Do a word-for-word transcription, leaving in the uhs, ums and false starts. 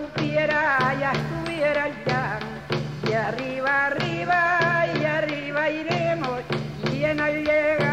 supiera ya estuviera ya. Y arriba, arriba, y arriba iremos, y en al llegar